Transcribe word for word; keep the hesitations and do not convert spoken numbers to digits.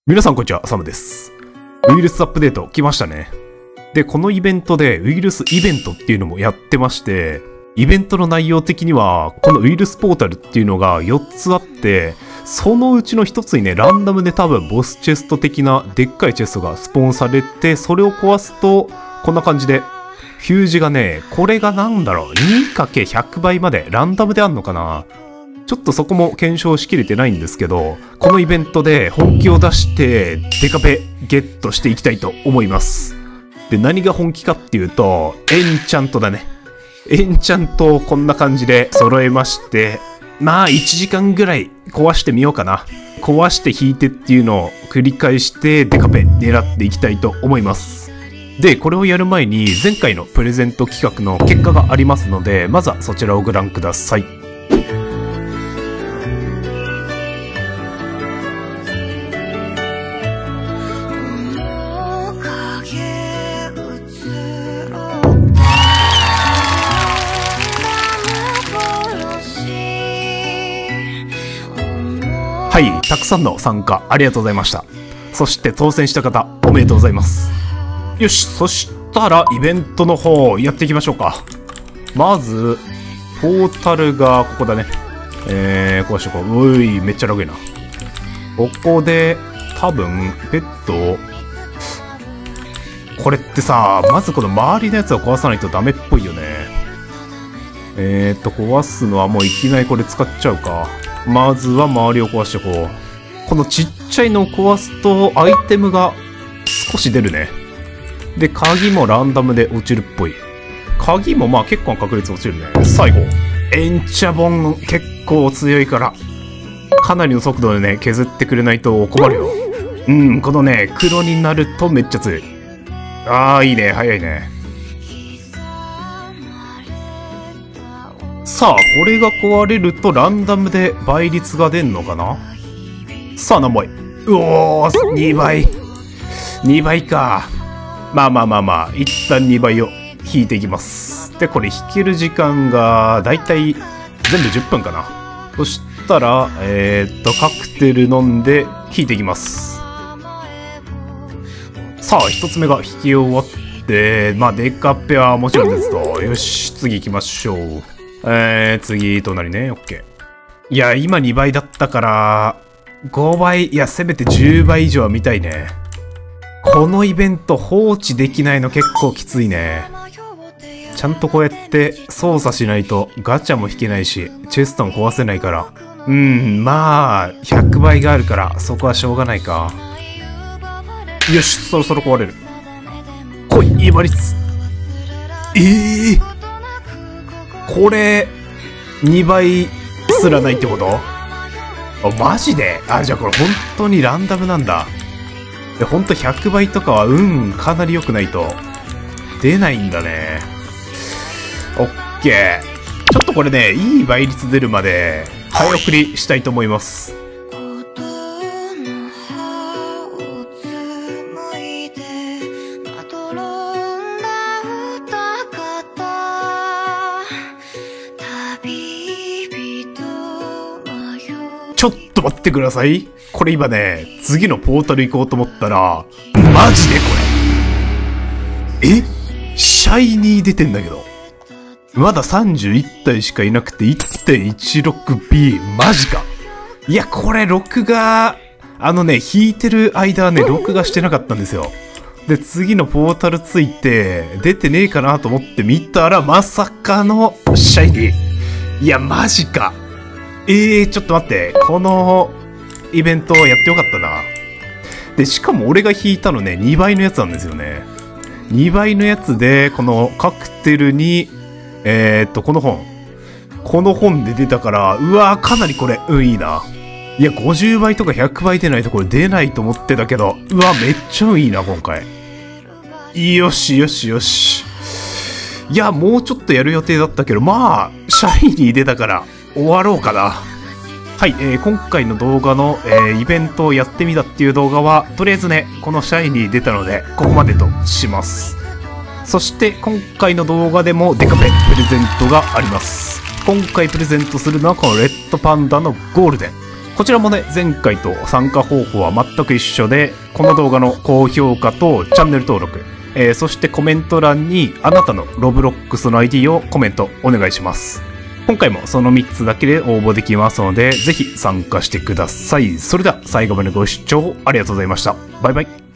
皆さんこんにちは、サムです。ウイルスアップデート来ましたね。で、このイベントでウイルスイベントっていうのもやってまして、イベントの内容的には、このウイルスポータルっていうのがよっつあって、そのうちのひとつにね、ランダムで多分ボスチェスト的なでっかいチェストがスポーンされて、それを壊すと、こんな感じで、フュージがね、これがなんだろう、にかけひゃく 倍までランダムであんのかな。ちょっとそこも検証しきれてないんですけど、このイベントで本気を出してデカペゲットしていきたいと思います。で、何が本気かっていうと、エンチャントだね。エンチャントをこんな感じで揃えまして、まあいちじかんぐらい壊してみようかな。壊して引いてっていうのを繰り返してデカペ狙っていきたいと思います。で、これをやる前に前回のプレゼント企画の結果がありますので、まずはそちらをご覧ください。はい、たくさんの参加ありがとうございました。そして当選した方おめでとうございます。よし、そしたらイベントの方やっていきましょうか。まずポータルがここだね。えー、壊してこう。うい、めっちゃラグいな。ここで多分ペットを、これってさ、まずこの周りのやつを壊さないとダメっぽいよね。えーっと壊すのはもういきなりこれ使っちゃうか。まずは周りを壊してこう。このちっちゃいのを壊すとアイテムが少し出るね。で、鍵もランダムで落ちるっぽい。鍵もまあ結構な確率落ちるね。最後。エンチャボン結構強いから、かなりの速度でね、削ってくれないと困るよ。うん、このね、黒になるとめっちゃ強い。あー、いいね、早いね。さあ、これが壊れるとランダムで倍率が出んのかな。さあ、何倍。うおー、にばい。にばいか。まあまあまあまあ、一旦にばいを引いていきます。で、これ引ける時間がだいたい全部じゅっぷんかな。そしたら、えー、っと、カクテル飲んで引いていきます。さあ、一つ目が引き終わって、まあ、デカペはもちろんですと。よし、次行きましょう。えー、次、隣ね、オッケー。いや、今にばいだったから、ごばい、いや、せめてじゅうばい以上は見たいね。このイベント放置できないの結構きついね。ちゃんとこうやって操作しないとガチャも引けないし、チェストも壊せないから。うん、まあ、ひゃくばいがあるから、そこはしょうがないか。よし、そろそろ壊れる。来い、いいバリツ。えー、これ、にばいすらないってこと？あ、マジで？あ、じゃあこれ本当にランダムなんだ。で、ほんとひゃくばいとかは運かなり良くないと出ないんだね。オッケー。ちょっとこれね、いい倍率出るまで早送りしたいと思います。ちょっと待ってください。これ今ね、次のポータル行こうと思ったら、マジでこれ。え？シャイニー出てんだけど。まださんじゅういち体しかいなくて いってんいちろくビー。マジか。いや、これ録画、あのね、引いてる間はね、録画してなかったんですよ。で、次のポータルついて、出てねえかなと思って見たら、まさかのシャイニー。いや、マジか。えー、ちょっと待って。このイベントやってよかったな。で、しかも俺が引いたのね、にばいのやつなんですよね。にばいのやつで、このカクテルに、えーっと、この本。この本で出たから、うわー、かなりこれ、うん、いいな。いや、ごじゅうばいとかひゃくばい出ないとこれ出ないと思ってたけど、うわ、めっちゃいいな、今回。よしよしよし。いや、もうちょっとやる予定だったけど、まあ、シャイニー出たから、終わろうかな。はい、えー、今回の動画の、えー、イベントをやってみたっていう動画は、とりあえずね、このシャイニー出たので、ここまでとします。そして、今回の動画でもデカペプレゼントがあります。今回プレゼントするのはこのレッドパンダのゴールデン。 こちらもね、前回と参加方法は全く一緒で、この動画の高評価とチャンネル登録、えー、そしてコメント欄にあなたのロブロックスの アイディー をコメントお願いします。今回もそのみっつだけで応募できますので、ぜひ参加してください。それでは最後までご視聴ありがとうございました。バイバイ。